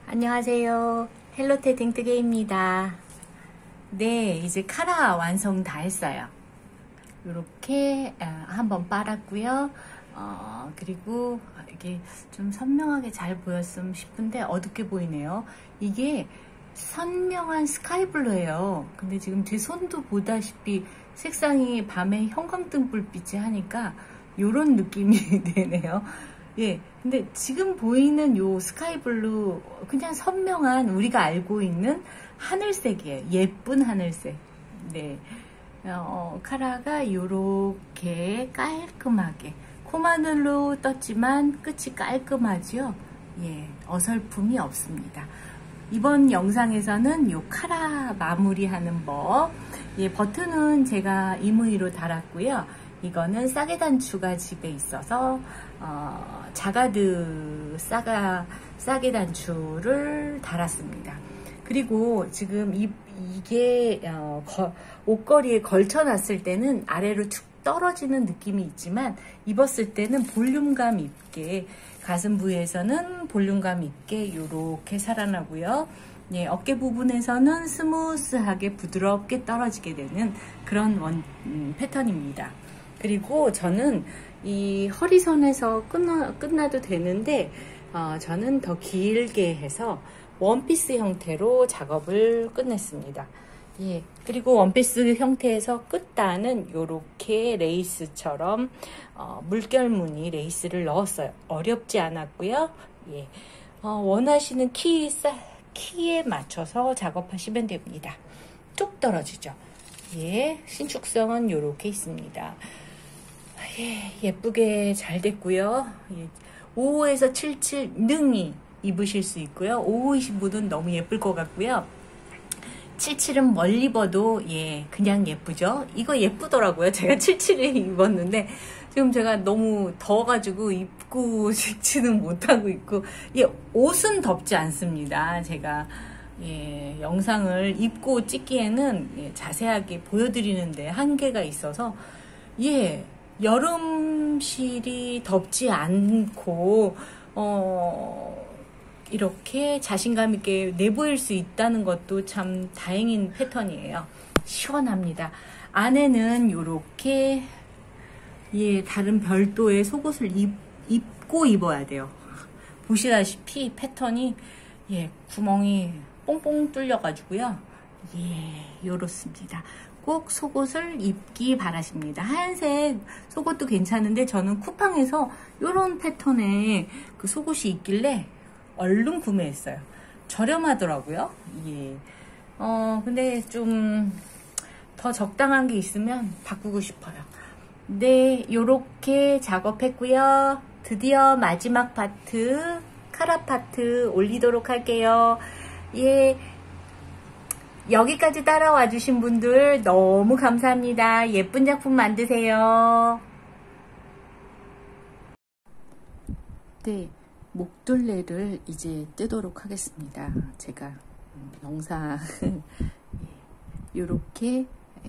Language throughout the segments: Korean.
안녕하세요. 헬로테 딩뜨개입니다. 네, 이제 카라 완성 다 했어요. 이렇게 한번 빨았고요. 그리고 이게 좀 선명하게 잘 보였으면 싶은데 어둡게 보이네요. 이게 선명한 스카이블루예요. 근데 지금 제 손도 보다시피 색상이 밤에 형광등 불빛이 하니까 이런 느낌이 되네요. 예, 근데 지금 보이는 요 스카이블루 그냥 선명한 우리가 알고 있는 하늘색이에요. 예쁜 하늘색. 네, 카라가 요렇게 깔끔하게 코마늘로 떴지만 끝이 깔끔하죠. 예, 어설픔이 없습니다. 이번 영상에서는 요 카라 마무리하는 법, 예, 버튼은 제가 이무늬로 달았고요. 이거는 싸게 단추가 집에 있어서 자가드 싸게 단추를 달았습니다. 그리고 지금 이게 옷걸이에 걸쳐 놨을 때는 아래로 툭 떨어지는 느낌이 있지만 입었을 때는 볼륨감 있게, 가슴 부위에서는 볼륨감 있게 이렇게 살아나고요. 예, 어깨 부분에서는 스무스하게 부드럽게 떨어지게 되는 그런 패턴입니다. 그리고 저는 이 허리선에서 끝나도 되는데 저는 더 길게 해서 원피스 형태로 작업을 끝냈습니다. 예, 그리고 원피스 형태에서 끝단은 이렇게 레이스처럼 물결무늬 레이스를 넣었어요. 어렵지 않았고요. 예, 원하시는 키에 맞춰서 작업하시면 됩니다. 뚝 떨어지죠. 예, 신축성은 이렇게 있습니다. 예, 예쁘게 잘 됐고요. 예, 55에서 77 능히 입으실 수 있고요. 55이신 분은 너무 예쁠 것 같고요. 77은 멀리 입어도 예, 그냥 예쁘죠. 이거 예쁘더라고요. 제가 77을 입었는데 지금 제가 너무 더워가지고 입고 싶지는 못하고 있고, 예, 옷은 덥지 않습니다. 제가 예, 영상을 입고 찍기에는 예, 자세하게 보여드리는데 한계가 있어서, 예, 여름실이 덥지 않고 이렇게 자신감 있게 내보일 수 있다는 것도 참 다행인 패턴이에요. 시원합니다. 안에는 이렇게 예, 다른 별도의 속옷을 입고 입어야 돼요. 보시다시피 패턴이 예, 구멍이 뽕뽕 뚫려 가지고요. 예, 요렇습니다. 꼭 속옷을 입기 바라십니다. 하얀색 속옷도 괜찮은데 저는 쿠팡에서 요런 패턴의 그 속옷이 있길래 얼른 구매했어요. 저렴하더라고요. 예. 근데 좀 더 적당한 게 있으면 바꾸고 싶어요. 네, 요렇게 작업했고요. 드디어 마지막 파트, 카라 파트 올리도록 할게요. 예. 여기까지 따라와 주신 분들 너무 감사합니다. 예쁜 작품 만드세요. 네, 목둘레를 이제 뜨도록 하겠습니다. 제가 영상 이렇게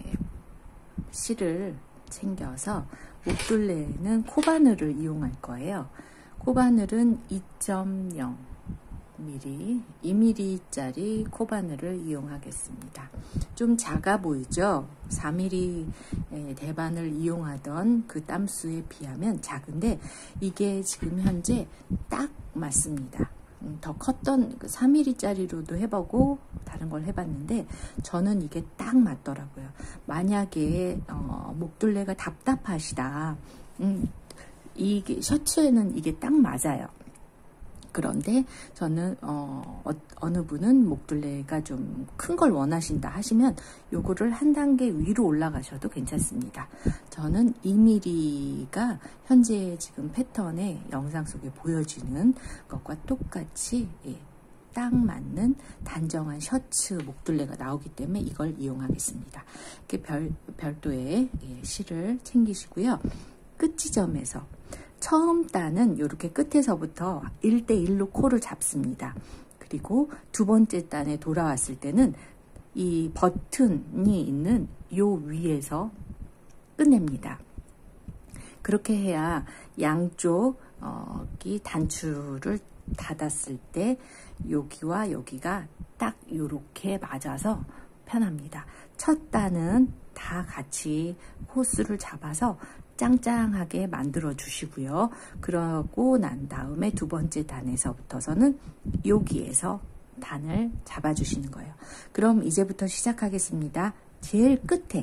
실을 챙겨서 목둘레는 코바늘을 이용할 거예요. 코바늘은 2.0 mm, 2mm짜리 코바늘을 이용하겠습니다. 좀 작아 보이죠? 4mm 대반을 이용하던 그 땀수에 비하면 작은데 이게 지금 현재 딱 맞습니다. 더 컸던 3mm짜리로도 해보고 다른 걸 해봤는데 저는 이게 딱 맞더라고요. 만약에 목둘레가 답답하시다, 이게 셔츠에는 이게 딱 맞아요. 그런데 저는 어느 분은 목둘레가 좀 큰 걸 원하신다 하시면 요거를 한 단계 위로 올라가셔도 괜찮습니다. 저는 2mm가 현재 지금 패턴의 영상 속에 보여지는 것과 똑같이 예, 딱 맞는 단정한 셔츠 목둘레가 나오기 때문에 이걸 이용하겠습니다. 이렇게 별도의 예, 실을 챙기시고요. 끝 지점에서 처음 단은 이렇게 끝에서부터 1대1로 코를 잡습니다. 그리고 두 번째 단에 돌아왔을 때는 이 버튼이 있는 요 위에서 끝냅니다. 그렇게 해야 양쪽 이 단추를 닫았을 때 여기와 여기가 딱 요렇게 맞아서 편합니다. 첫 단은 다 같이 호스를 잡아서 짱짱하게 만들어 주시고요. 그러고 난 다음에 두 번째 단에서부터서는 여기에서 단을 잡아 주시는 거예요. 그럼 이제부터 시작하겠습니다. 제일 끝에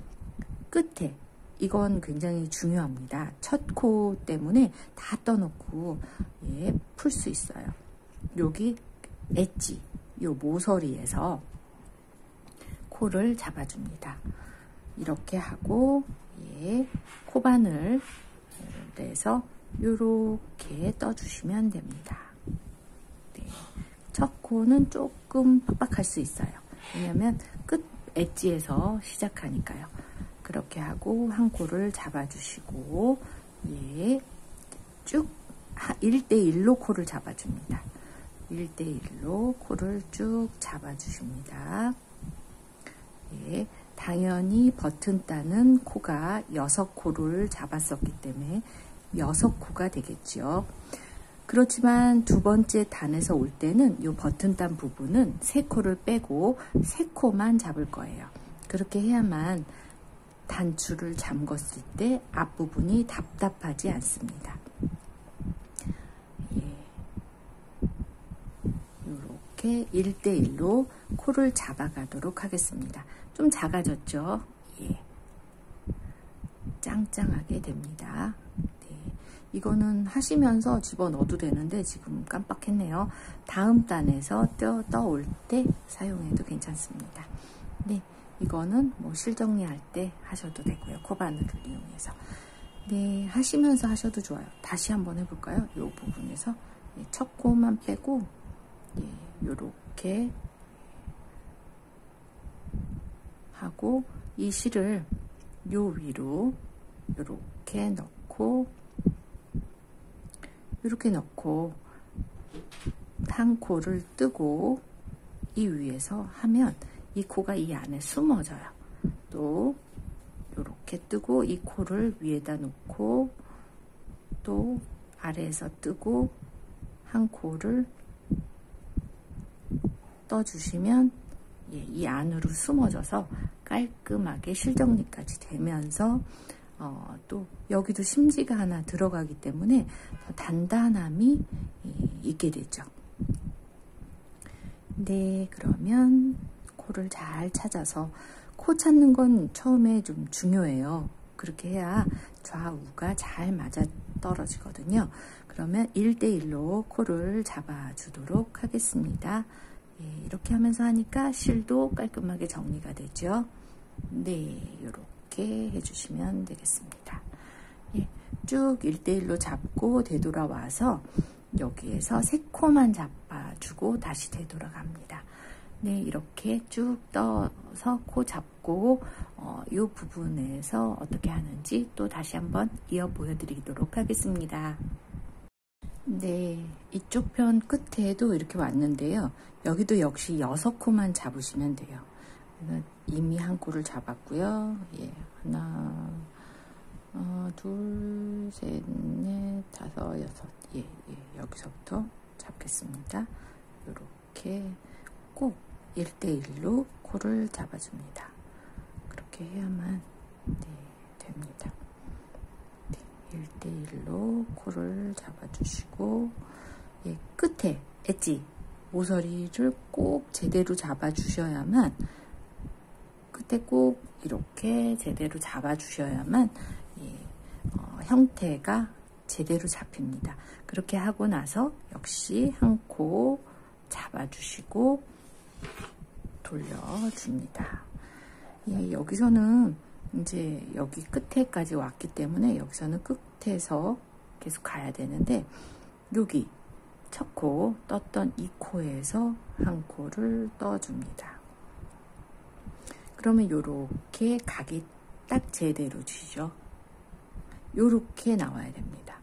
이건 굉장히 중요합니다. 첫 코 때문에 다 떠놓고 풀 수 있어요. 여기 엣지, 요 모서리에서 코를 잡아줍니다. 이렇게 하고 코바늘 내서 이렇게 떠주시면 됩니다. 네. 첫 코는 조금 빡빡할 수 있어요. 왜냐면 끝 엣지에서 시작하니까요. 그렇게 하고 한 코를 잡아주시고 쭉 1대1로 코를 잡아줍니다. 1대1로 코를 쭉 잡아주십니다. 당연히 버튼 따는 코가 6코를 잡았었기 때문에 6코가 되겠죠. 그렇지만 두 번째 단에서 올 때는 이 버튼 딴 부분은 3코를 빼고 3코만 잡을 거예요. 그렇게 해야만 단추를 잠궜을 때 앞부분이 답답하지 않습니다. 이렇게 1대1로 코를 잡아가도록 하겠습니다. 좀 작아졌죠? 짱짱하게 됩니다. 네. 이거는 하시면서 집어넣어도 되는데 지금 깜빡했네요. 다음 단에서 떠올 때 사용해도 괜찮습니다. 네. 이거는 뭐 실정리할 때 하셔도 되고요. 코바늘을 이용해서. 네, 하시면서 하셔도 좋아요. 다시 한번 해볼까요? 이 부분에서 첫 코만 빼고 요렇게 하고 이 실을 요 위로 요렇게 넣고 이렇게 넣고 한 코를 뜨고 이 위에서 하면 이 코가 이 안에 숨어져요. 또 이렇게 뜨고 이 코를 위에다 놓고 또 아래에서 뜨고 한 코를 떠주시면 이 안으로 숨어져서 깔끔하게 실정리까지 되면서 또 여기도 심지가 하나 들어가기 때문에 더 단단함이 있게 되죠. 네, 그러면 코를 잘 찾아서 코 찾는 건 처음에 좀 중요해요. 그렇게 해야 좌우가 잘 맞아 떨어지거든요. 그러면 1대1로 코를 잡아주도록 하겠습니다. 이렇게 하면서 하니까 실도 깔끔하게 정리가 되죠. 네, 이렇게 해주시면 되겠습니다. 쭉 1대1로 잡고 되돌아와서 여기에서 3코만 잡아주고 다시 되돌아갑니다. 네, 이렇게 쭉 떠서 코 잡고 이 부분에서 어떻게 하는지 또 다시 한번 이어 보여드리도록 하겠습니다. 네, 이쪽 편 끝에도 이렇게 왔는데요. 여기도 역시 6코만 잡으시면 돼요. 이미 한 코를 잡았고요. 하나, 둘, 셋, 넷, 다섯, 여섯. 여기서부터 잡겠습니다. 이렇게 꼭 1대1로 코를 잡아줍니다. 그렇게 해야만 됩니다. 1대1로 코를 잡아주시고 끝에 엣지 모서리를 꼭 제대로 잡아주셔야만 끝에 꼭 이렇게 제대로 잡아주셔야만 형태가 제대로 잡힙니다. 그렇게 하고 나서 역시 한 코 잡아주시고 돌려줍니다. 여기서는 이제 여기 끝에까지 왔기 때문에 여기서는 끝에서 계속 가야 되는데 여기 첫 코 떴던 이 코에서 한 코를 떠줍니다. 그러면 요렇게 각이 딱 제대로 쥐죠. 요렇게 나와야 됩니다.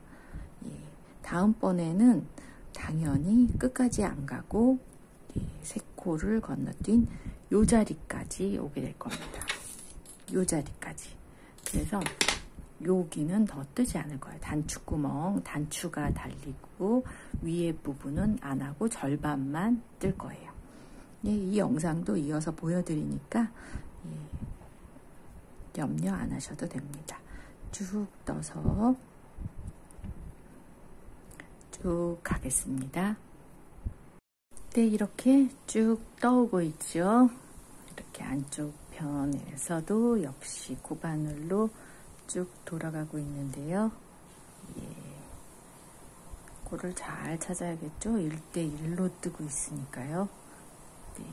다음번에는 당연히 끝까지 안 가고 3코를 건너뛴 요 자리까지 오게 될 겁니다. 요 자리까지. 그래서 여기는 더 뜨지 않을 거예요. 단추구멍, 단추가 달리고 위에 부분은 안 하고 절반만 뜰 거예요. 예, 이 영상도 이어서 보여드리니까 염려 안 하셔도 됩니다. 쭉 떠서 쭉 가겠습니다. 네, 이렇게 쭉 떠오고 있죠. 이렇게 안쪽 편에서도 역시 코바늘로 쭉 돌아가고 있는데요. 예, 코를 잘 찾아야겠죠. 1대1로 뜨고 있으니까요. 네.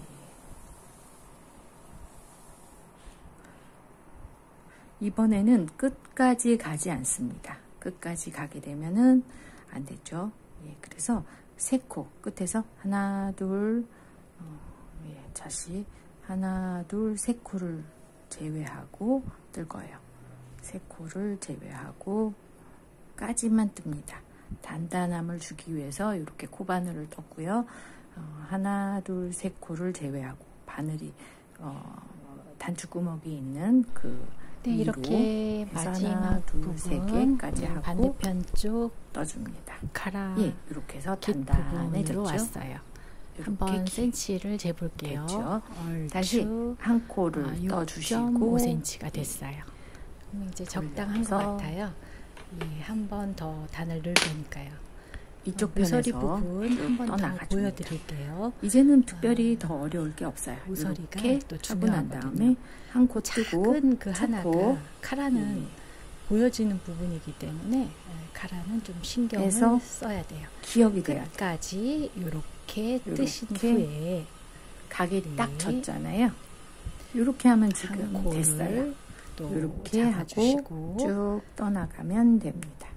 이번에는 끝까지 가지 않습니다. 끝까지 가게 되면은 안 되죠. 예, 그래서 세 코 끝에서 하나, 둘, 예, 다시 하나, 둘, 세 코를 제외하고 뜰 거예요. 세 코를 제외하고 까지만 뜹니다. 단단함을 주기 위해서 이렇게 코바늘을 떴고요. 하나, 둘, 세 코를 제외하고 바늘이 단추구멍이 있는 그 네, 이렇게 마지막 둘, 세 개까지 하고 반대편 쪽 떠줍니다. 카라 예, 이렇게 해서 부분으로 단단해졌죠. 왔어요. 한번 센치를 재볼게요. 됐죠. 다시 한 코를 떠주시고 6.5cm가 됐어요. 이제 적당한 것 같아요. 예, 한 번 더 단을 넣을 거니까요. 이쪽 모서리 편에서 부분 한 번 더 보여드릴게요. 보여드릴게요. 이제는 특별히 더 어려울 게 없어요. 모서리가 이렇게 또 하고 난 중요하거든요. 다음에 한 코 뜨고 작은 그 하나가 카라는 예. 보여지는 부분이기 때문에 카라는 좀 신경을 해서 써야 돼요. 기억이 돼야 돼요. 끝까지 이렇게 뜨신 요렇게 후에 각이 네. 딱 졌잖아요. 이렇게 하면 지금 한 코를 됐어요. 또 이렇게 하고 잡아주시고 쭉 떠나가면 됩니다.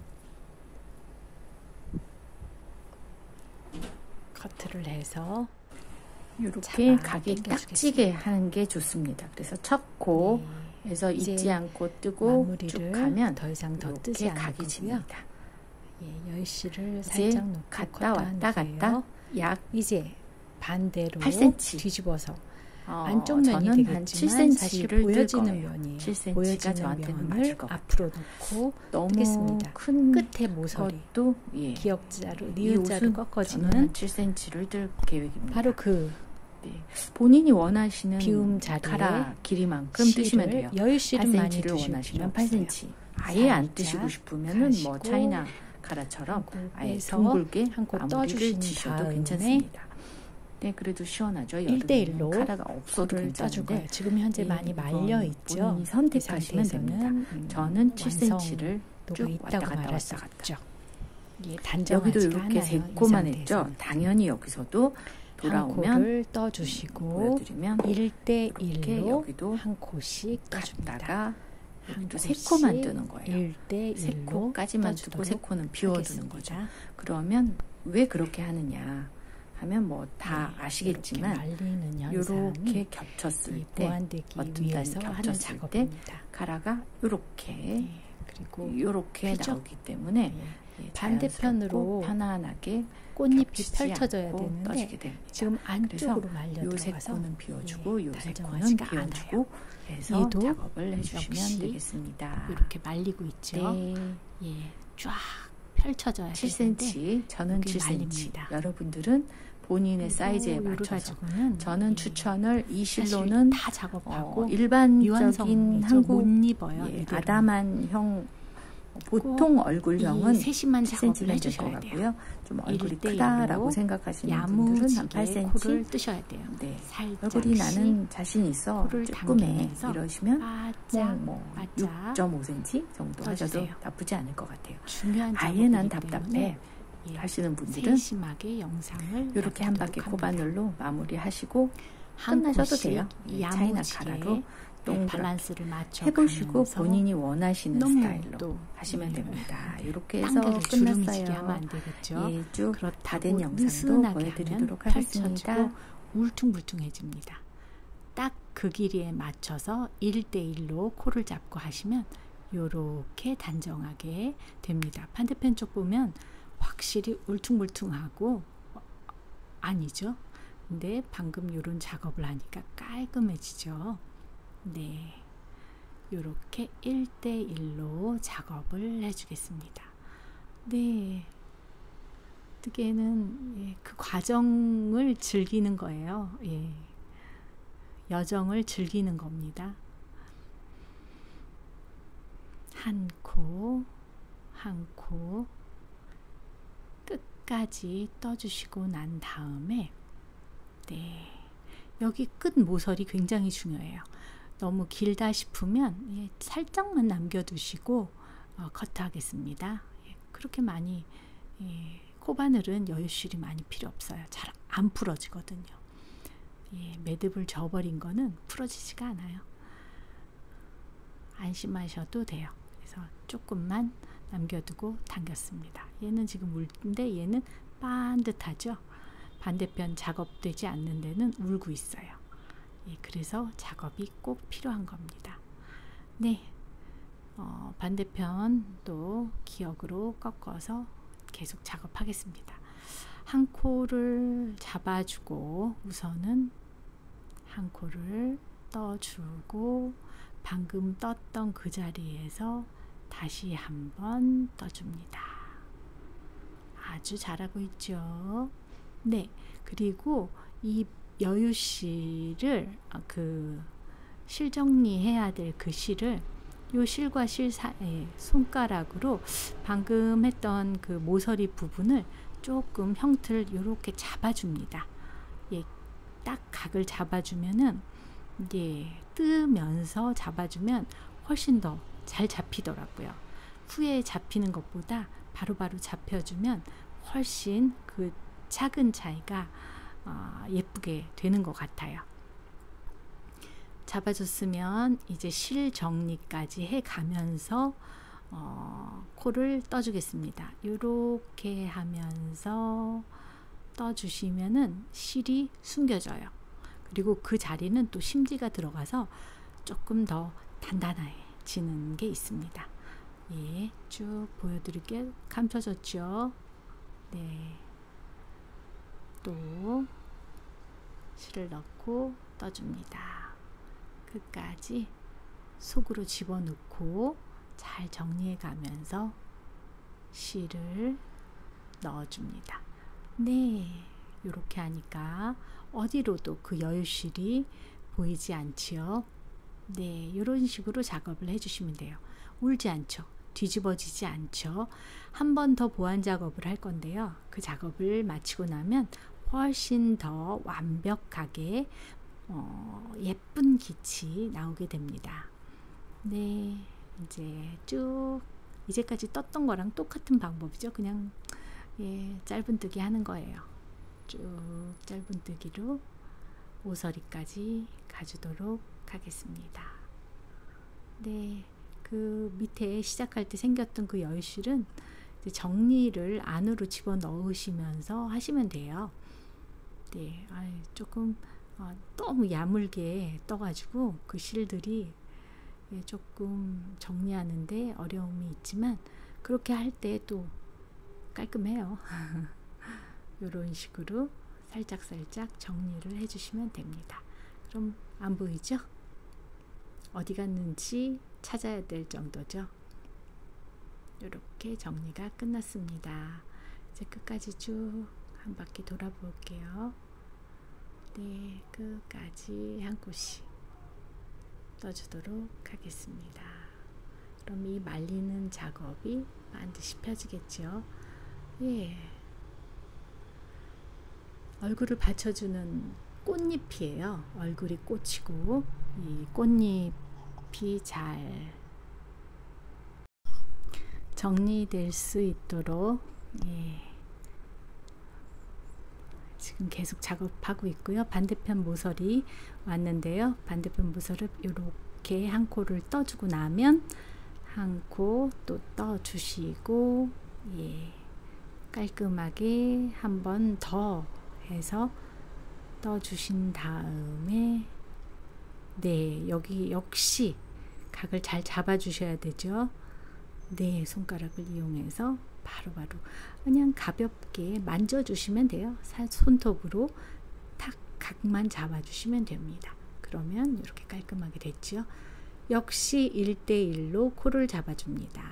커트를 해서 이렇게 잡아 각이 딱 당겨주겠습니다. 찌게 하는 게 좋습니다. 그래서 첫 코에서 이제 잊지 않고 뜨고 마무리를 쭉 가면 더 이상 더 뜨지 이렇게 않을 각이 거고요. 집니다. 예, 열실을 이제 살짝 놓고 갔다 왔다 커트한 갔다 후에요. 약 이제 반대로 8cm. 뒤집어서 안쪽 면이 저는 한 되겠지만 사실 7cm를 보여지는 면이 7cm가 보여지는 저한테는 면을 맞을 것 같아요. 앞으로 놓고 너무 뜨겠습니다. 큰 끝에 모서리 것도 예. 기역자로 이 니은자로 옷은 꺾어지는 저는 한 7cm를 뜰 계획입니다. 바로 그 네. 본인이 원하시는 비움 자리에 카라 길이만큼 뜨시면 돼요. 여유실을 많이 8cm를 두실 원하시면 필요 없어요. 8cm. 아예 안 살짝 뜨시고 싶으면은 뭐 가시고 차이나 카라처럼 아예 해서 둥글게 한 코 마무리를 떠주신 지셔도 다음에 괜찮습니다. 네, 그래도 시원하죠. 1대1로 카라가 없어도 코를 떠줄 거예요. 괜찮은데 지금 현재 많이 말려 있죠. 본인이 선택하시면 됩니다. 저는 7cm를 완성도가 쭉 왔다 있다고 갔다 말할 수 왔다 갔다. 있죠. 예, 여기도 단정하지가 이렇게 않아요. 세 이 코만 상태에서. 했죠. 당연히 여기서도 한 돌아오면 코를 떠주시고 보여드리면 이렇게 1대1로 여기도 한 코씩 떠줍니다. 갔다가 한 여기도 세 코씩 코만 뜨는 거예요. 1대1로 세 코까지만 뜨고 세 코는 비워두는 거죠. 그러면 왜 그렇게 하느냐 하면 뭐 다 아시겠지만 말리는 이렇게 겹쳤을 때 보완되기 어떤 위해서 단이 하는 겹쳤을 때 작업입니다. 카라가 이렇게 그리고 이렇게 피죠? 나오기 때문에 반대편으로 편안하게 꽃잎이 겹치지 펼쳐져야 않고 되는데 떠지게 됩니다. 지금 안쪽으로 그래서 말려 요 세 들어가서 코는 비워주고 요 세 코는 단정하지가 비워주고 않아요. 해서 얘도 작업을 해주시면 역시 되겠습니다. 이렇게 말리고 있죠. 네, 예, 쫙 펼쳐져야 되는데 7cm, 저는 여기 7cm. 말립니다. 여러분들은 본인의 사이즈에 맞춰서 저는 예, 추천을 이 사실 실로는 다 작업하고 일반적인 유한성 한국 못 입어요. 예, 이대로. 아담한 보통 얼굴형은 이 세심한 작업을 7cm면 될 것 해주셔야 돼요. 같고요. 좀 얼굴이 1대1로 크다라고 생각하시는 분들은 한 야무지게 코를 8cm. 뜨셔야 돼요. 네. 살짝씩 얼굴이 나는 자신 있어 코를 조금해 당기면서 이러시면 바짝 뭐 바짝 6.5cm 정도 하셔도 떠주세요. 나쁘지 않을 것 같아요. 중요한 아예 난 작업이기 답답해 때문에 예, 하시는 분들은 세심하게 영상을 이렇게 한 바퀴 놔두도록 합니다. 코바늘로 마무리하시고 한 끝나셔도 코씩 돼요. 차이나 야무지게 카라로 동그랗게 밸런스를 맞춰 해보시고 본인이 원하시는 너무 스타일로 또 하시면 됩니다. 이렇게 해서 땅들을 주름지게 하면 끝났어요. 안 되겠죠. 예, 쭉 다 된 그렇다고 영상도 느슨하게 보여드리도록 하면 하겠습니다. 펼쳐지고 울퉁불퉁해집니다. 딱 그 길이에 맞춰서 1대1로 코를 잡고 하시면 요렇게 단정하게 됩니다. 반대편 쪽 보면 확실히 울퉁불퉁하고 아니죠. 근데 방금 요런 작업을 하니까 깔끔해지죠. 네, 이렇게 1대1로 작업을 해주겠습니다. 네, 뜨개는 그 과정을 즐기는 거예요. 여정을 즐기는 겁니다. 한 코 한 코 끝까지 떠주시고 난 다음에 여기 끝 모서리 굉장히 중요해요. 너무 길다 싶으면 살짝만 남겨두시고 커트하겠습니다. 그렇게 많이 코바늘은 여유실이 많이 필요 없어요. 잘 안 풀어지거든요. 매듭을 져버린 거는 풀어지지가 않아요. 안심하셔도 돼요. 그래서 조금만 남겨두고 당겼습니다. 얘는 지금 울는데 얘는 반듯하죠. 반대편 작업되지 않는 데는 울고 있어요. 그래서 작업이 꼭 필요한 겁니다. 네, 반대편도 기역으로 꺾어서 계속 작업하겠습니다. 한 코를 잡아주고 우선은 한 코를 떠주고 방금 떴던 그 자리에서 다시 한번 떠줍니다. 아주 잘하고 있죠. 네, 그리고 이 여유실을 실 정리해야 될 그 실을 요 실과 실 사이에 손가락으로 방금 했던 그 모서리 부분을 조금 형틀 이렇게 잡아줍니다. 딱 각을 잡아주면은 뜨면서 잡아주면 훨씬 더 잘 잡히더라고요. 후에 잡히는 것보다 바로바로 잡혀주면 훨씬 그 작은 차이가 예쁘게 되는 것 같아요. 잡아줬으면 이제 실 정리까지 해 가면서 코를 떠주겠습니다. 이렇게 하면서 떠주시면은 실이 숨겨져요. 그리고 그 자리는 또 심지가 들어가서 조금 더 단단해지는 게 있습니다. 쭉 보여드릴게요. 감춰졌죠? 네. 또 실을 넣고 떠줍니다. 끝까지 속으로 집어넣고 잘 정리해 가면서 실을 넣어줍니다. 네, 이렇게 하니까 어디로도 그 여유실이 보이지 않지요. 네, 이런 식으로 작업을 해주시면 돼요. 울지 않죠. 뒤집어지지 않죠. 한 번 더 보완 작업을 할 건데요. 그 작업을 마치고 나면 훨씬 더 완벽하게 예쁜 깃이 나오게 됩니다. 네, 이제 쭉 이제까지 떴던 거랑 똑같은 방법이죠. 그냥 짧은뜨기 하는 거예요. 쭉 짧은뜨기로 모서리까지 가주도록 하겠습니다. 네, 그 밑에 시작할 때 생겼던 그 여유실은 정리를 안으로 집어넣으시면서 하시면 돼요. 네, 조금 너무 야물게 떠가지고 그 실들이 조금 정리하는데 어려움이 있지만 그렇게 할 때 또 깔끔해요. 이런 식으로 살짝살짝 정리를 해주시면 됩니다. 그럼 안 보이죠? 어디 갔는지 찾아야 될 정도죠. 이렇게 정리가 끝났습니다. 이제 끝까지 쭉 한 바퀴 돌아볼게요. 네, 끝까지 한 코씩 떠주도록 하겠습니다. 그럼 이 말리는 작업이 반드시 펴지겠죠. 얼굴을 받쳐주는 꽃잎이에요. 얼굴이 꽃이고 이 꽃잎이 잘 정리될 수 있도록 지금 계속 작업하고 있고요. 반대편 모서리 왔는데요. 반대편 모서리 이렇게 한 코를 떠주고 나면 한 코 또 떠주시고 깔끔하게 한 번 더 해서 떠주신 다음에 네, 여기 역시 각을 잘 잡아 주셔야 되죠. 네, 손가락을 이용해서 바로바로 그냥 가볍게 만져 주시면 돼요. 손톱으로 탁 각만 잡아 주시면 됩니다. 그러면 이렇게 깔끔하게 됐죠. 역시 1대1로 코를 잡아줍니다.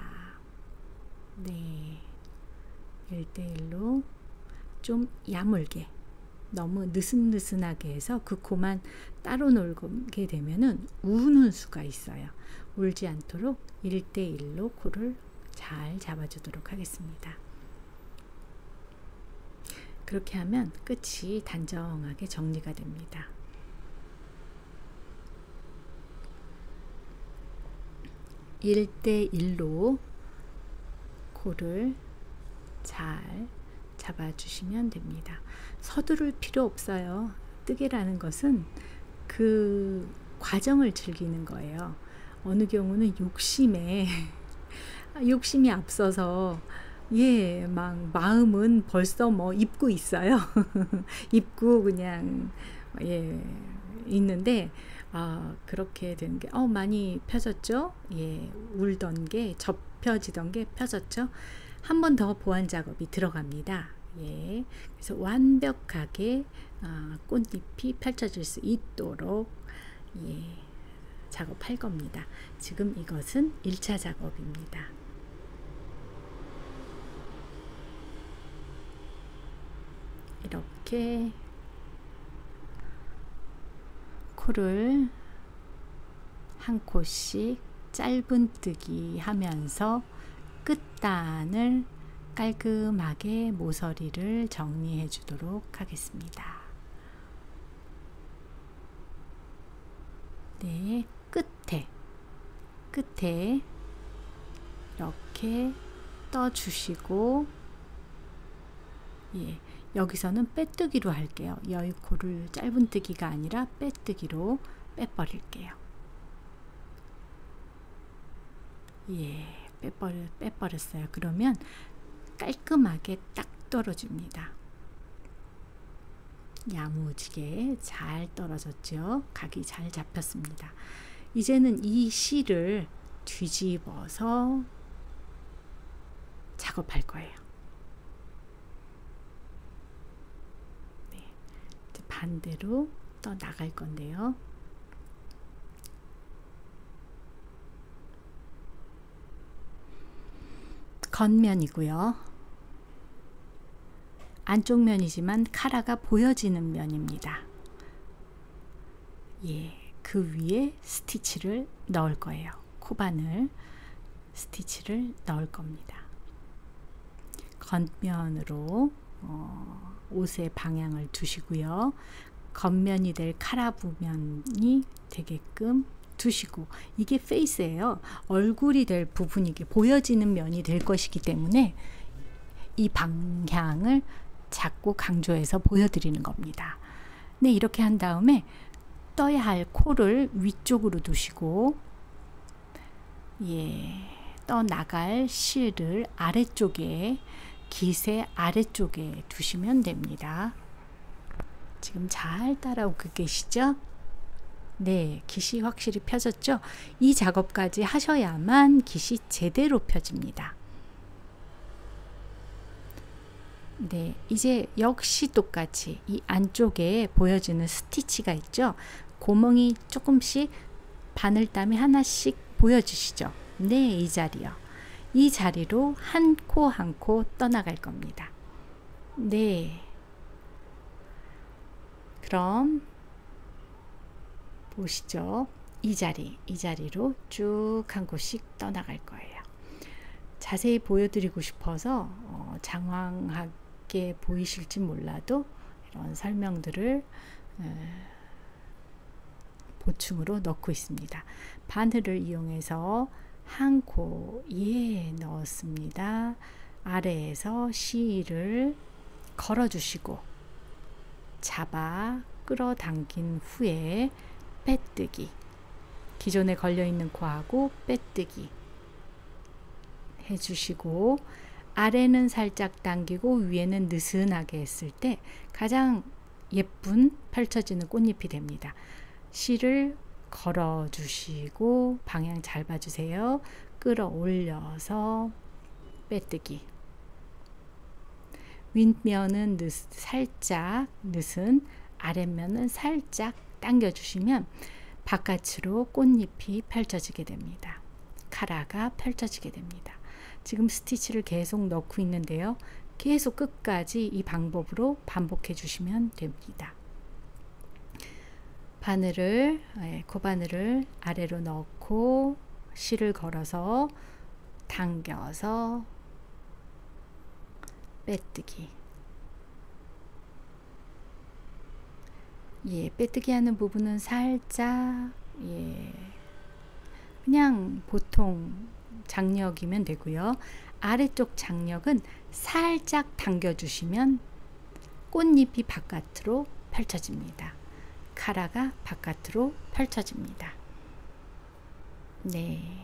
네, 1대1로 좀 야물게, 너무 느슨느슨하게 해서 그 코만 따로 놀게 되면은 우는 수가 있어요. 울지 않도록 1대1로 코를 잘 잡아주도록 하겠습니다. 그렇게 하면 끝이 단정하게 정리가 됩니다. (1대1로) 코를 잘 잡아주시면 됩니다. 서두를 필요 없어요. 뜨개라는 것은 그 과정을 즐기는 거예요. 어느 경우는 욕심이 앞서서 막 마음은 벌써 뭐 입고 있어요. 입고 그냥 있는데 그렇게 되는 게 많이 펴졌죠. 울던 게 접혀지던 게 펴졌죠. 한 번 더 보완 작업이 들어갑니다. 그래서 완벽하게 꽃잎이 펼쳐질 수 있도록 작업할 겁니다. 지금 이것은 1차 작업입니다. 이렇게 코를 한 코씩 짧은뜨기 하면서 끝단을 깔끔하게 모서리를 정리해 주도록 하겠습니다. 네, 끝에 이렇게 떠주시고 여기서는 빼뜨기로 할게요. 여기 코를 짧은뜨기가 아니라 빼뜨기로 빼버릴게요. 빼버렸어요. 그러면 깔끔하게 딱 떨어집니다. 야무지게 잘 떨어졌죠. 각이 잘 잡혔습니다. 이제는 이 실을 뒤집어서 작업할 거예요. 이제 반대로 떠 나갈 건데요. 겉면이고요. 안쪽 면이지만 카라가 보여지는 면입니다. 그 위에 스티치를 넣을 거예요. 코바늘 스티치를 넣을 겁니다. 겉면으로 옷의 방향을 두시고요. 겉면이 될 카라 부면이 되게끔 두시고, 이게 페이스예요. 얼굴이 될 부분이 보여지는 면이 될 것이기 때문에 이 방향을 자꾸 강조해서 보여드리는 겁니다. 네, 이렇게 한 다음에 떠야 할 코를 위쪽으로 두시고 떠나갈 실을 아래쪽에, 깃의 아래쪽에 두시면 됩니다. 지금 잘 따라오고 계시죠? 네, 깃이 확실히 펴졌죠? 이 작업까지 하셔야만 깃이 제대로 펴집니다. 네, 이제 역시 똑같이 이 안쪽에 보여지는 스티치가 있죠? 구멍이 조금씩 바늘땀이 하나씩 보여주시죠? 네, 이 자리요. 이 자리로 한 코 한 코 떠나갈 겁니다. 네. 그럼 보시죠. 이 자리로 쭉 한 코씩 떠나갈 거예요. 자세히 보여드리고 싶어서 장황하게 보이실지 몰라도 이런 설명들을 보충으로 넣고 있습니다. 바늘을 이용해서 한 코에 넣었습니다. 아래에서 실을 걸어주시고 잡아 끌어당긴 후에 빼뜨기, 기존에 걸려있는 코하고 빼뜨기 해주시고, 아래는 살짝 당기고 위에는 느슨하게 했을 때 가장 예쁜 펼쳐지는 꽃잎이 됩니다. 실을 걸어주시고 방향 잘 봐주세요. 끌어올려서 빼뜨기, 윗면은 살짝 느슨, 아랫면은 살짝 당겨주시면 바깥으로 꽃잎이 펼쳐지게 됩니다. 카라가 펼쳐지게 됩니다. 지금 스티치를 계속 넣고 있는데요. 계속 끝까지 이 방법으로 반복해 주시면 됩니다. 바늘을, 코바늘을 아래로 넣고 실을 걸어서 당겨서 빼뜨기. 빼뜨기 하는 부분은 살짝, 그냥 보통 장력이면 되고요. 아래쪽 장력은 살짝 당겨주시면 꽃잎이 바깥으로 펼쳐집니다. 카라가 바깥으로 펼쳐집니다. 네.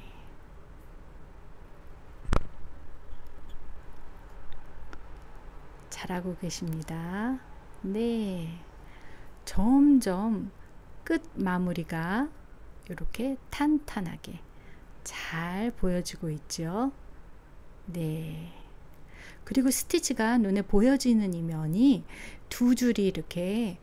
잘하고 계십니다. 네. 점점 끝 마무리가 이렇게 탄탄하게 잘 보여지고 있죠. 네. 그리고 스티치가 눈에 보여지는 이 면이 두 줄이 이렇게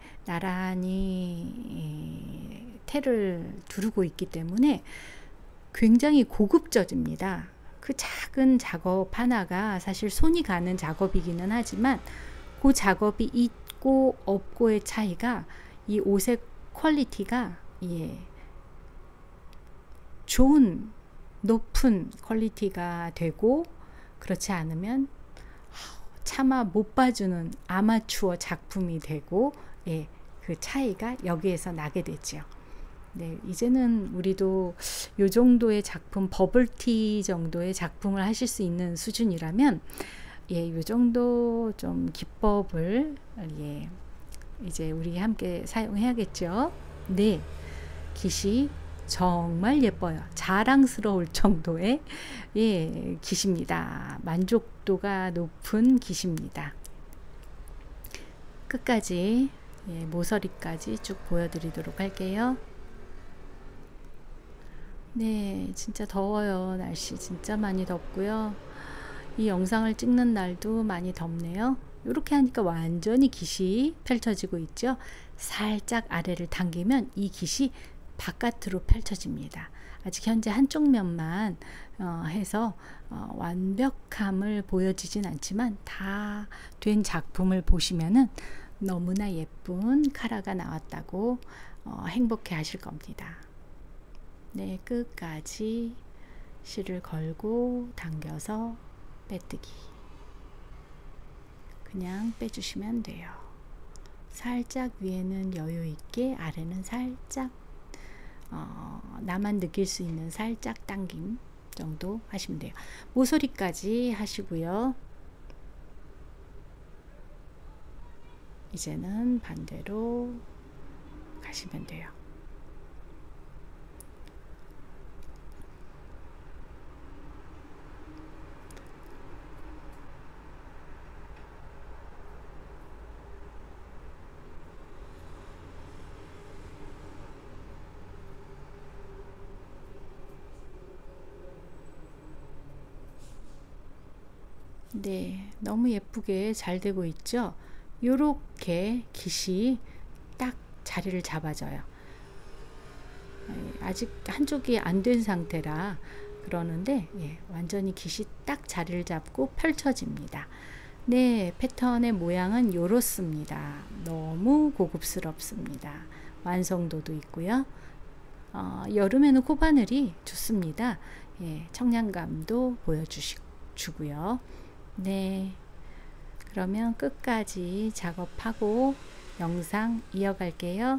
나란히 테를 두르고 있기 때문에 굉장히 고급져집니다. 그 작은 작업 하나가 사실 손이 가는 작업이기는 하지만 그 작업이 있고 없고의 차이가 이 옷의 퀄리티가 좋은 높은 퀄리티가 되고, 그렇지 않으면 차마 못 봐주는 아마추어 작품이 되고, 그 차이가 여기에서 나게 되죠. 네, 이제는 우리도 요 정도의 작품, 버블티 정도의 작품을 하실 수 있는 수준이라면 요 정도 좀 기법을 이제 우리 함께 사용해야겠죠. 네, 깃이 정말 예뻐요. 자랑스러울 정도의 깃입니다. 만족도가 높은 깃입니다. 끝까지 모서리까지 쭉 보여드리도록 할게요. 네, 진짜 더워요. 날씨 진짜 많이 덥고요. 이 영상을 찍는 날도 많이 덥네요. 이렇게 하니까 완전히 깃이 펼쳐지고 있죠. 살짝 아래를 당기면 이 깃이 바깥으로 펼쳐집니다. 아직 현재 한쪽 면만 해서 완벽함을 보여지진 않지만 다 된 작품을 보시면은 너무나 예쁜 카라가 나왔다고 행복해 하실 겁니다. 네, 끝까지 실을 걸고 당겨서 빼뜨기. 그냥 빼주시면 돼요. 살짝 위에는 여유 있게, 아래는 살짝 나만 느낄 수 있는 살짝 당김 정도 하시면 돼요. 모서리까지 하시고요. 이제는 반대로 가시면 돼요. 네, 너무 예쁘게 잘 되고 있죠. 요렇게 깃이 딱 자리를 잡아줘요. 아직 한쪽이 안 된 상태라 그러는데 완전히 깃이 딱 자리를 잡고 펼쳐집니다. 네, 패턴의 모양은 요렇습니다. 너무 고급스럽습니다. 완성도도 있고요. 여름에는 코바늘이 좋습니다. 청량감도 보여주고요. 네, 그러면 끝까지 작업하고 영상 이어갈게요.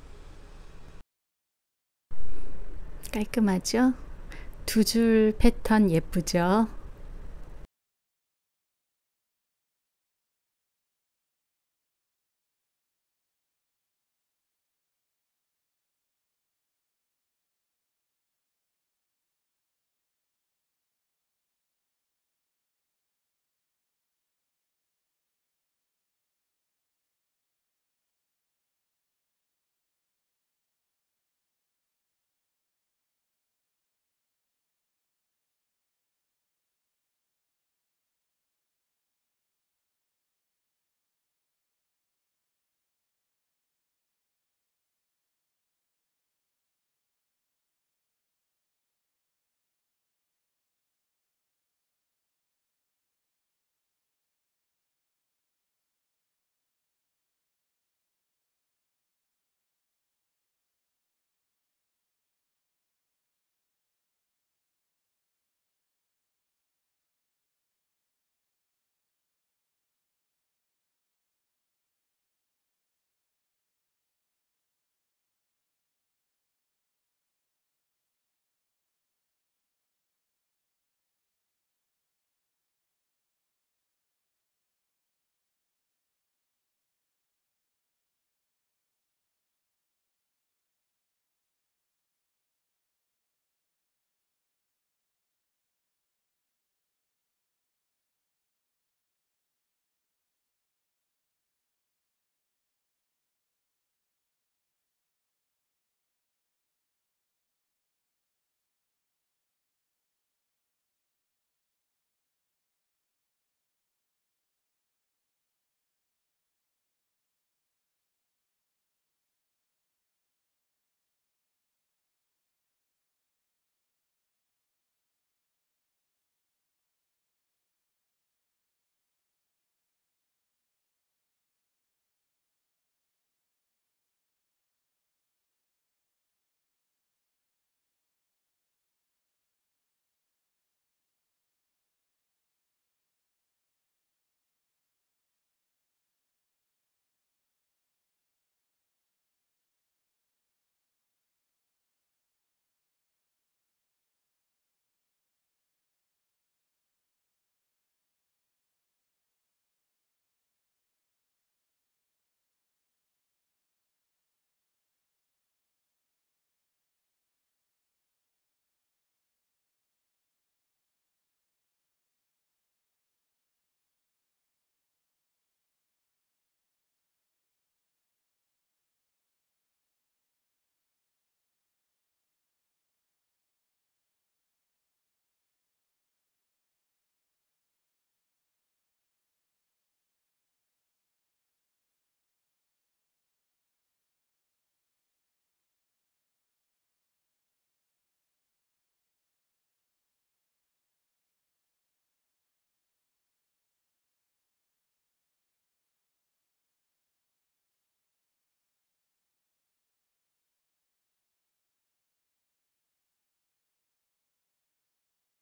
깔끔하죠? 두 줄 패턴 예쁘죠?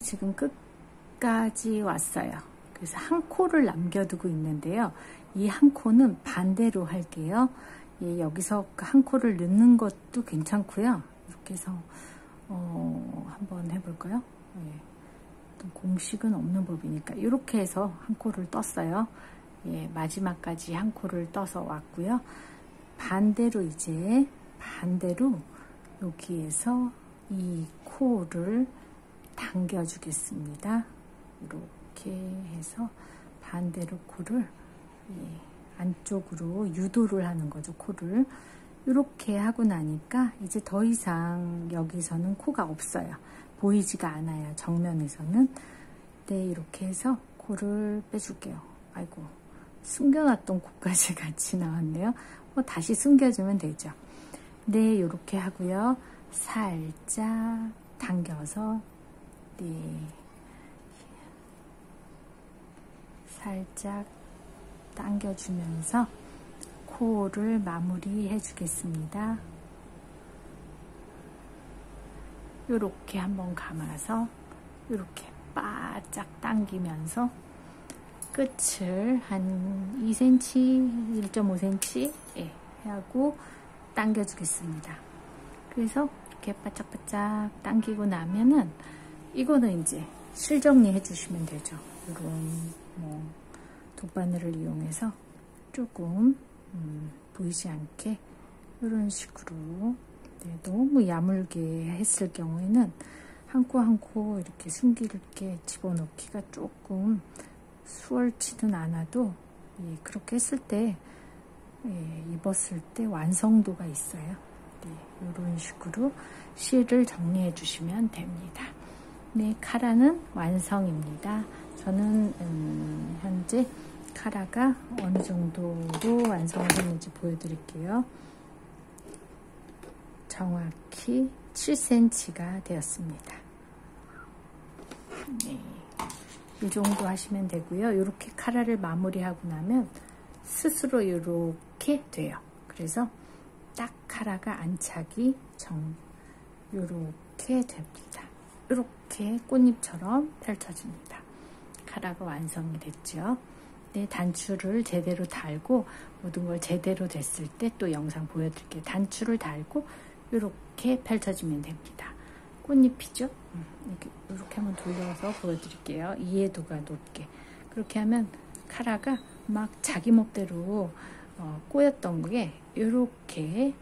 지금 끝까지 왔어요. 그래서 한 코를 남겨두고 있는데요. 이 한 코는 반대로 할게요. 예, 여기서 한 코를 넣는 것도 괜찮고요. 이렇게 해서 한번 해볼까요? 예, 공식은 없는 법이니까 이렇게 해서 한 코를 떴어요. 예, 마지막까지 한 코를 떠서 왔고요. 반대로 이제 반대로 여기에서 이 코를 당겨 주겠습니다. 이렇게 해서 반대로 코를 안쪽으로 유도를 하는 거죠. 코를 이렇게 하고 나니까 이제 더 이상 여기서는 코가 없어요. 보이지가 않아요. 정면에서는. 네, 이렇게 해서 코를 빼줄게요. 아이고, 숨겨놨던 코까지 같이 나왔네요. 다시 숨겨주면 되죠. 네, 이렇게 하고요. 살짝 당겨서, 네, 살짝 당겨주면서 코를 마무리해 주겠습니다. 이렇게 한번 감아서 이렇게 바짝 당기면서 끝을 한 2cm, 1.5cm 하고 당겨 주겠습니다. 그래서 이렇게 바짝바짝 당기고 나면은 이거는 이제 실 정리해 주시면 되죠. 이런 돗바늘을 이용해서 조금 보이지 않게 이런 식으로, 네, 너무 야물게 했을 경우에는 한 코 한 코 이렇게 숨기게 집어넣기가 조금 수월치는 않아도, 예, 그렇게 했을 때, 예, 입었을 때 완성도가 있어요. 네, 이런 식으로 실을 정리해 주시면 됩니다. 네, 카라는 완성입니다. 저는 현재 카라가 어느 정도로 완성을 했는지 보여드릴게요. 정확히 7cm가 되었습니다. 네, 이 정도 하시면 되고요. 이렇게 카라를 마무리하고 나면 스스로 이렇게 돼요. 그래서 딱 카라가 안착이 이렇게 됩니다. 이렇게 꽃잎처럼 펼쳐집니다. 카라가 완성이 됐죠. 네, 단추를 제대로 달고 모든 걸 제대로 됐을 때 또 영상 보여드릴게요. 단추를 달고 이렇게 펼쳐지면 됩니다. 꽃잎이죠? 이렇게 한번 돌려서 보여드릴게요. 이해도가 높게. 그렇게 하면 카라가 막 자기 멋대로 꼬였던 게 이렇게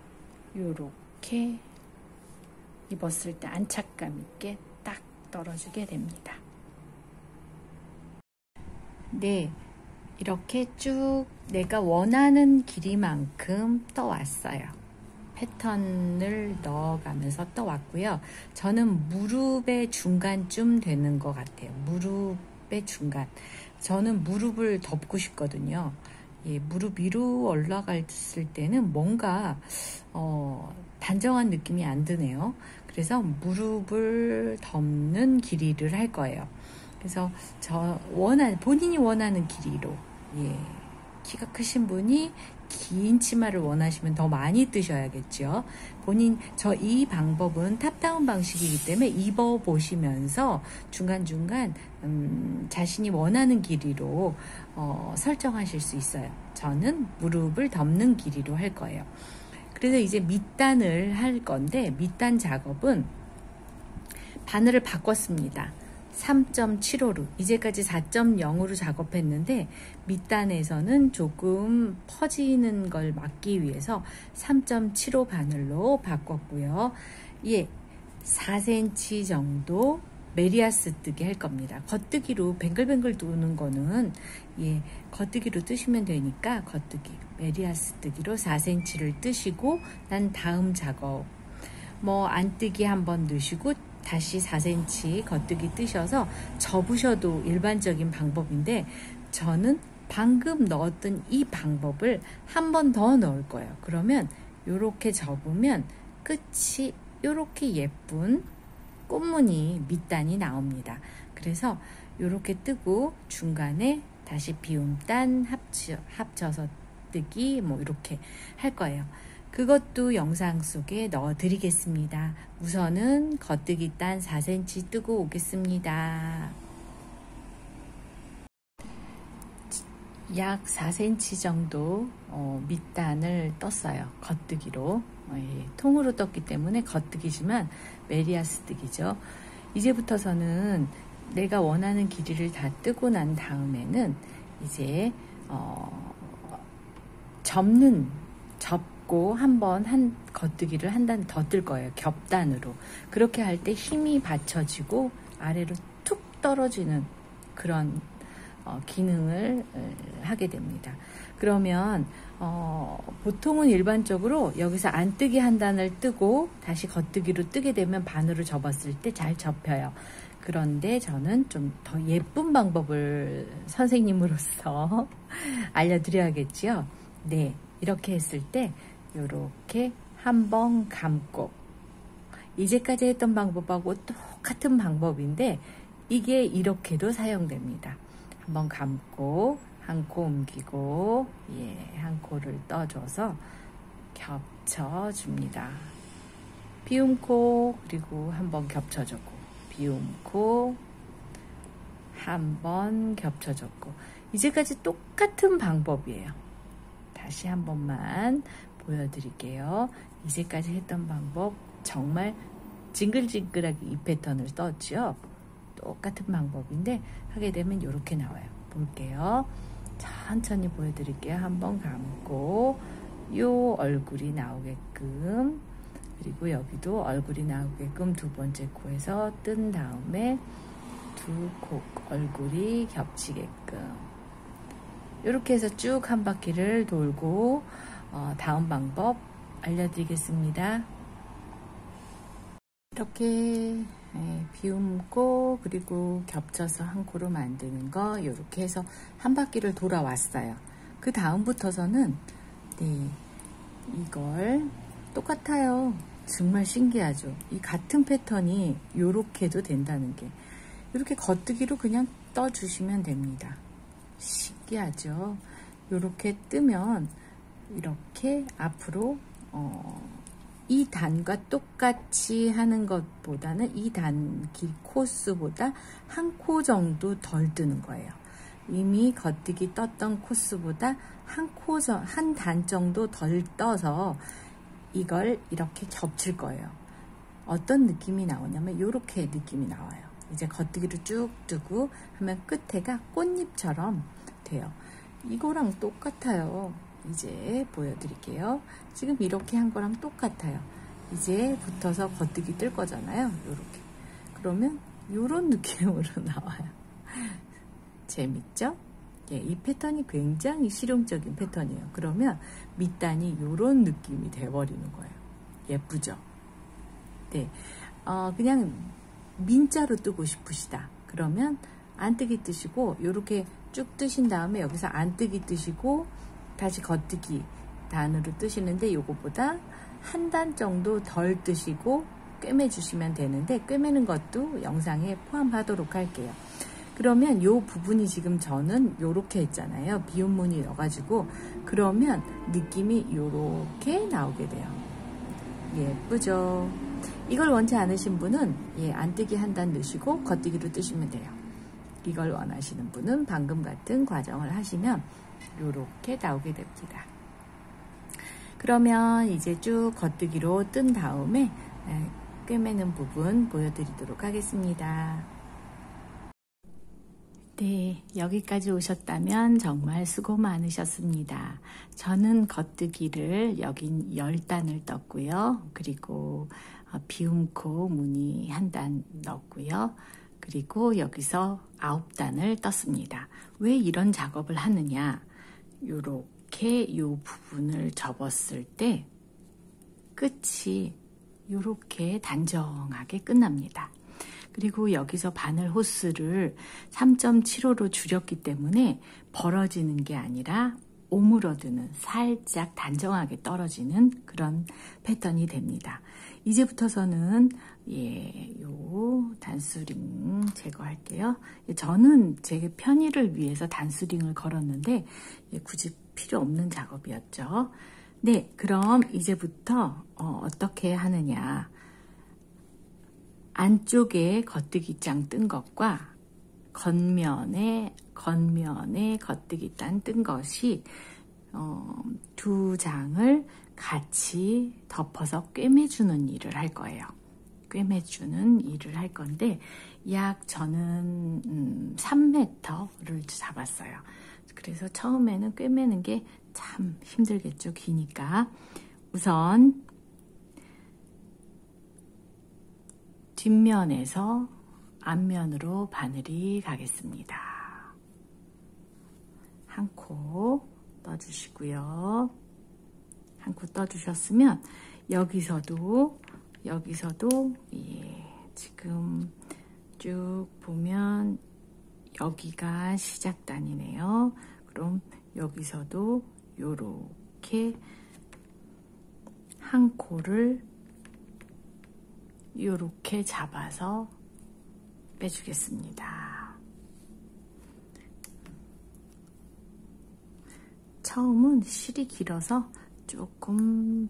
입었을 때 안착감 있게 딱 떨어지게 됩니다. 네, 이렇게 쭉 내가 원하는 길이만큼 떠왔어요. 패턴을 넣어가면서 떠왔고요. 저는 무릎의 중간쯤 되는 것 같아요. 무릎의 중간. 저는 무릎을 덮고 싶거든요. 예, 무릎 위로 올라갔을 때는 뭔가 단정한 느낌이 안 드네요. 그래서 무릎을 덮는 길이를 할 거예요. 그래서 본인이 원하는 길이로, 예, 키가 크신 분이 긴 치마를 원하시면 더 많이 뜨셔야겠죠. 이 방법은 탑다운 방식이기 때문에 입어보시면서 중간중간 자신이 원하는 길이로 설정하실 수 있어요. 저는 무릎을 덮는 길이로 할 거예요. 그래서 이제 밑단을 할 건데, 밑단 작업은 바늘을 바꿨습니다. 3.75로 이제까지 4.0으로 작업했는데 밑단에서는 조금 퍼지는 걸 막기 위해서 3.75 바늘로 바꿨고요. 예, 4cm 정도 메리아스 뜨기 할 겁니다. 겉뜨기로 뱅글뱅글 도는 거는, 예, 겉뜨기로 뜨시면 되니까 겉뜨기 메리아스 뜨기로 4cm를 뜨시고, 난 다음 작업 안뜨기 한번 넣으시고 다시 4cm 겉뜨기 뜨셔서 접으셔도 일반적인 방법인데, 저는 방금 넣었던 이 방법을 한 번 더 넣을 거예요. 그러면 이렇게 접으면 끝이 이렇게 예쁜 꽃무늬 밑단이 나옵니다. 그래서 이렇게 뜨고 중간에 다시 비움단 합쳐서 뜨기 이렇게 할 거예요. 그것도 영상 속에 넣어 드리겠습니다. 우선은 겉뜨기 단 4cm 뜨고 오겠습니다. 약 4cm 정도 밑단을 떴어요. 겉뜨기로. 통으로 떴기 때문에 겉뜨기지만 메리아스 뜨기죠. 이제부터서는 내가 원하는 길이를 다 뜨고 난 다음에는 이제 접고 한번 겉뜨기를 한 단 더 뜰 거예요. 겹단으로. 그렇게 할 때 힘이 받쳐지고 아래로 툭 떨어지는 그런 기능을 하게 됩니다. 그러면 보통은 일반적으로 여기서 안뜨기 한 단을 뜨고 다시 겉뜨기로 뜨게 되면 반으로 접었을 때 잘 접혀요. 그런데 저는 좀 더 예쁜 방법을 선생님으로서 알려드려야겠지요. 네, 이렇게 했을 때 이렇게 한번 감고, 이제까지 했던 방법하고 똑같은 방법인데 이게 이렇게도 사용됩니다. 한번 감고 한 코 옮기고 한 코를 떠줘서 겹쳐줍니다. 비움 코, 그리고 한번 겹쳐줬고, 비움 코, 한번 겹쳐줬고. 이제까지 똑같은 방법이에요. 다시 한 번만 보여드릴게요. 이제까지 했던 방법 정말 징글징글하게 이 패턴을 떴죠. 똑같은 방법인데 하게 되면 이렇게 나와요. 볼게요. 천천히 보여드릴게요. 한번 감고 요 얼굴이 나오게끔, 그리고 여기도 얼굴이 나오게끔 두 번째 코에서 뜬 다음에 두 코 얼굴이 겹치게끔 이렇게 해서 쭉 한 바퀴를 돌고 다음 방법 알려드리겠습니다. 이렇게 비움고 그리고 겹쳐서 한 코로 만드는 거, 이렇게 해서 한 바퀴를 돌아왔어요. 그 다음부터서는 이걸 똑같아요. 정말 신기하죠. 이 같은 패턴이 이렇게도 된다는 게, 이렇게 겉뜨기로 그냥 떠주시면 됩니다. 신기하죠. 이렇게 뜨면 이렇게 앞으로 이 단과 똑같이 하는 것보다는 이 단 길 코스보다 한 코 정도 덜 뜨는 거예요. 이미 겉뜨기 떴던 코스보다 한 단 정도 덜 떠서 이걸 이렇게 겹칠 거예요. 어떤 느낌이 나오냐면 이렇게 느낌이 나와요. 이제 겉뜨기를 쭉 뜨고 하면 끝에가 꽃잎처럼 돼요. 이거랑 똑같아요. 이제 보여드릴게요. 지금 이렇게 한 거랑 똑같아요. 이제 붙어서 겉뜨기 뜰 거잖아요. 요렇게. 그러면 요런 느낌으로 나와요. 재밌죠? 이 패턴이 굉장히 실용적인 패턴이에요. 그러면 밑단이 요런 느낌이 돼버리는 거예요. 예쁘죠? 네. 그냥 민자로 뜨고 싶으시다. 그러면 안뜨기 뜨시고 요렇게 쭉 뜨신 다음에 여기서 안뜨기 뜨시고 다시 겉뜨기 단으로 뜨시는데 요거보다 한 단 정도 덜 뜨시고 꿰매 주시면 되는데, 꿰매는 것도 영상에 포함하도록 할게요. 그러면 요 부분이 지금 저는 요렇게 했잖아요. 비움무늬 넣어가지고. 그러면 느낌이 요렇게 나오게 돼요. 예쁘죠? 이걸 원치 않으신 분은 안뜨기 한 단 넣으시고 겉뜨기로 뜨시면 돼요. 이걸 원하시는 분은 방금 같은 과정을 하시면 요렇게 나오게 됩니다. 그러면 이제 쭉 겉뜨기로 뜬 다음에 꿰매는 부분 보여드리도록 하겠습니다. 네, 여기까지 오셨다면 정말 수고 많으셨습니다. 저는 겉뜨기를 여긴 10단을 떴고요. 그리고 비움코 무늬 한 단 넣었고요. 그리고 여기서 9단을 떴습니다. 왜 이런 작업을 하느냐? 요렇게 요 부분을 접었을 때 끝이 요렇게 단정하게 끝납니다. 그리고 여기서 바늘 호스를 3.75로 줄였기 때문에 벌어지는 게 아니라 오므러드는, 살짝 단정하게 떨어지는 그런 패턴이 됩니다. 이제부터서는 요 단수링 제거할게요. 저는 제 편의를 위해서 단수링을 걸었는데 굳이 필요 없는 작업이었죠. 네, 그럼 이제부터 어떻게 하느냐. 안쪽에 겉뜨기장 뜬 것과 겉면에 겉뜨기장 뜬 것이 두 장을 같이 덮어서 꿰매주는 일을 할 거예요. 꿰매주는 일을 할 건데 약 저는 3m를 잡았어요. 그래서 처음에는 꿰매는 게 참 힘들겠죠. 기니까. 우선 뒷면에서 앞면으로 바늘이 가겠습니다. 한 코 떠주시고요. 한 코 떠주셨으면 여기서도 지금 쭉 보면 여기가 시작단이네요. 그럼 여기서도 요렇게 한 코를 요렇게 잡아서 빼주겠습니다. 처음은 실이 길어서 조금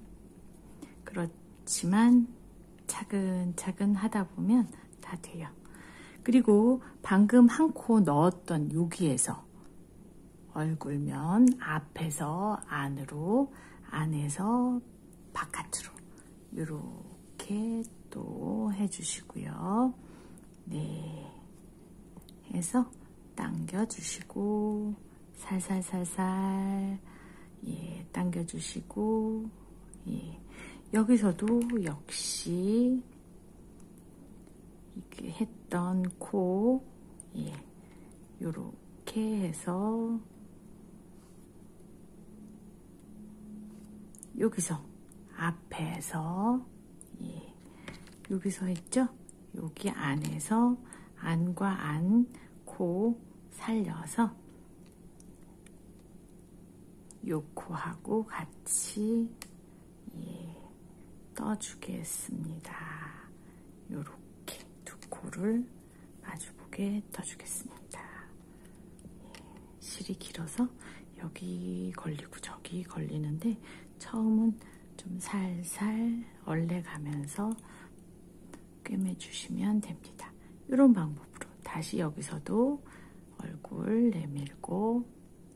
그렇지만 차근차근 하다 보면 다 돼요. 그리고 방금 한 코 넣었던 여기에서 얼굴면 앞에서 안으로, 안에서 바깥으로 이렇게 또 해주시고요. 네, 해서 당겨주시고 살살살살 당겨주시고 여기서도 역시 이렇게 했던 코 요렇게 해서 여기서 앞에서 여기서 했죠? 여기 안에서 안과 안, 코 살려서 요 코하고 같이 떠주겠습니다. 요렇게 두 코를 마주보게 떠주겠습니다. 실이 길어서 여기 걸리고 저기 걸리는데 처음은 좀 살살 얼레가면서 꿰매주시면 됩니다. 이런 방법으로 다시 여기서도 얼굴 내밀고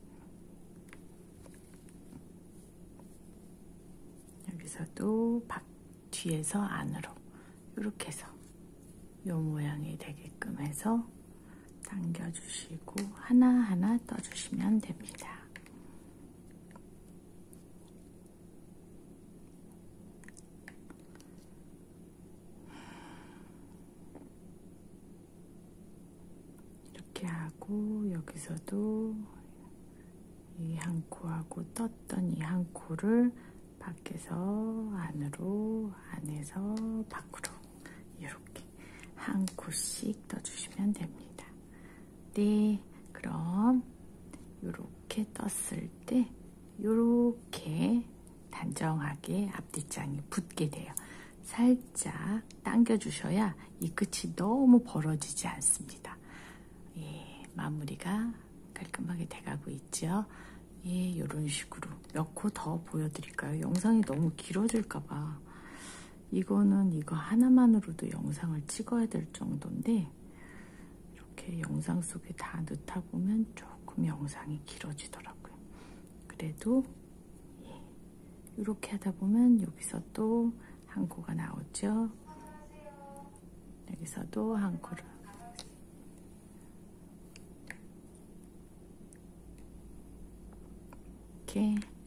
여기서도 뒤에서 안으로 이렇게 해서 이 모양이 되게끔 해서 당겨주시고 하나하나 떠주시면 됩니다. 이렇게 하고 여기서도 이 한 코하고 떴던 이 한 코를 밖에서 안으로, 안에서 밖으로 이렇게 한 코씩 떠주시면 됩니다. 네, 그럼 이렇게 떴을 때 이렇게 단정하게 앞뒤장이 붙게 돼요. 살짝 당겨주셔야 이 끝이 너무 벌어지지 않습니다. 마무리가 깔끔하게 돼가고 있죠. 이런 식으로 몇 코 더 보여드릴까요? 영상이 너무 길어질까봐. 이거는 이거 하나만으로도 영상을 찍어야 될 정도인데 이렇게 영상 속에 다 넣다 보면 조금 영상이 길어지더라고요. 그래도 이렇게 하다 보면 여기서 또 한 코가 나오죠. 여기서도 한 코를 이렇게